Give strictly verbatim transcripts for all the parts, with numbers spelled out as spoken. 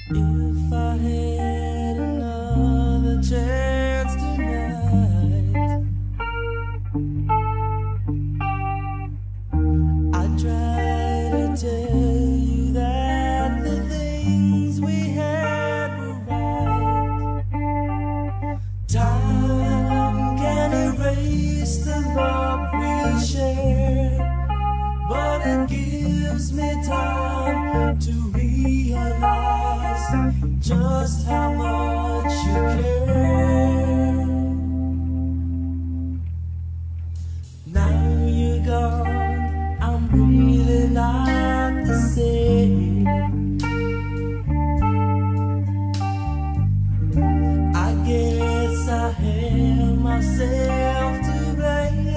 If I had another chance tonight, I'd try to tell you that the things we had were right. Time can erase the love we shared, but it gives me time to realize just how much you care. Now you're gone, I'm really not the same. I guess I have myself to blame.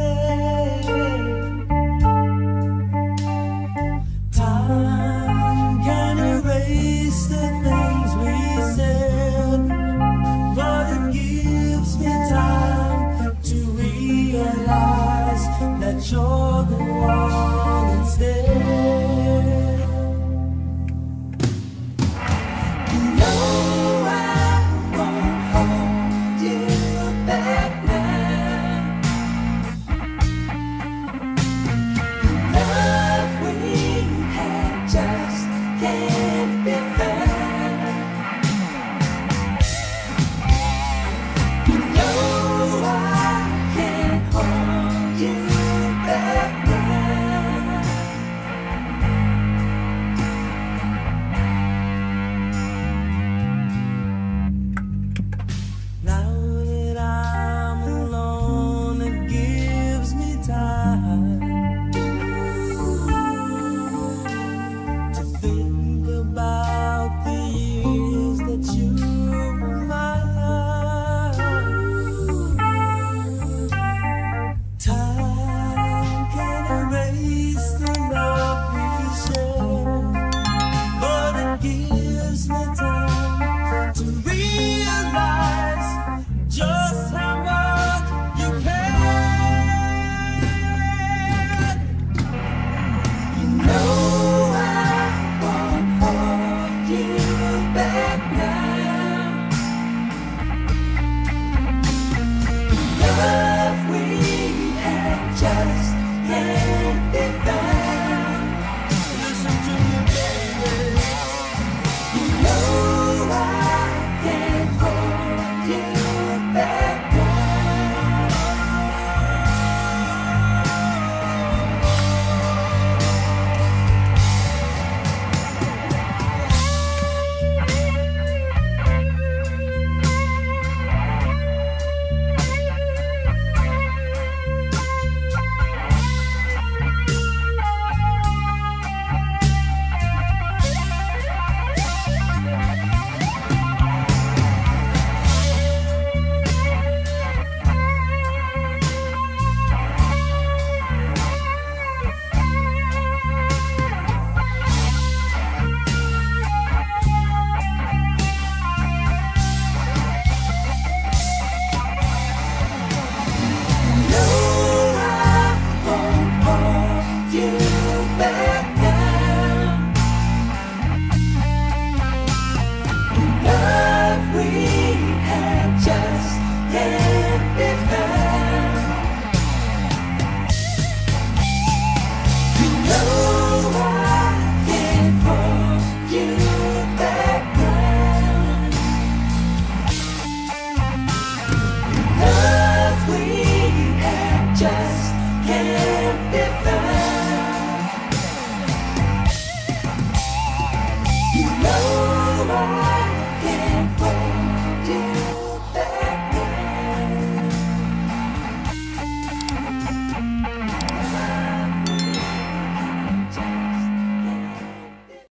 Time can erase the things we said, but it gives me time to realize that you're the one instead. You know I won't hold you back now. The love we had just can't be found. You know I can't hold you back now. Now that I'm alone, it gives me time to think about the years that you were mine. Time can erase the love we shared, but it gives me time to realize just how much you care. You know I won't hold you back now. The love we had just can't be found. Listen to me, baby. You know I can't hold you back now. No, I won't hold you back now. The love we had just can't